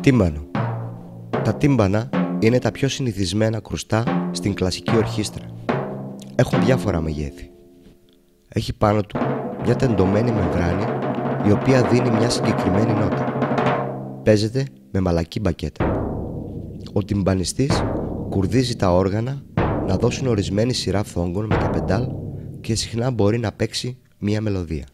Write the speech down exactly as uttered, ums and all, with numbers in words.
Τύμπανο. Τα τύμπανα είναι τα πιο συνηθισμένα κρουστά στην κλασική ορχήστρα. Έχουν διάφορα μεγέθη. Έχει πάνω του μια τεντωμένη μεμβράνη η οποία δίνει μια συγκεκριμένη νότα. Παίζεται με μαλακή μπακέτα. Ο τυμπανιστής κουρδίζει τα όργανα να δώσουν ορισμένη σειρά φθόγκων με τα πεντάλ και συχνά μπορεί να παίξει μια μελωδία.